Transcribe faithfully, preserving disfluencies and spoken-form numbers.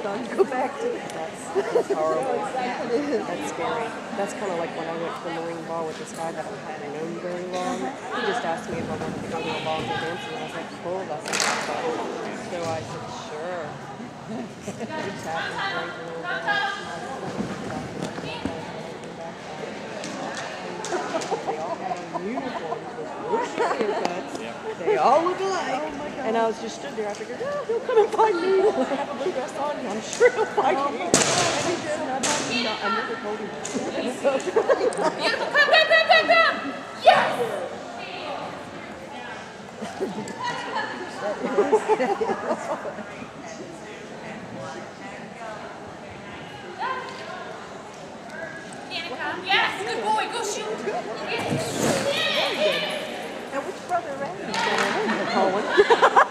on. Go back to it. That's, that's horrible. That's scary. That's kind of like when I went to the Marine Ball with this guy that I hadn't known very long. He just asked me if I wanted to go to a ball and dance, and I was like, cool, that sounds fun. So I said, sure. We tapped and drank a little bit. They all had on uniforms with bullshit haircuts. They all look alike. Oh, and I was just stood there. I figured, oh, he'll come and find me. I have a blue vest on, and I'm sure he'll find me. And he did, and I told him not. I never told him. Beautiful. Come, come, come, come, come. Yes! Danica, yes, good boy, go shoot. Yes. And which brother ran?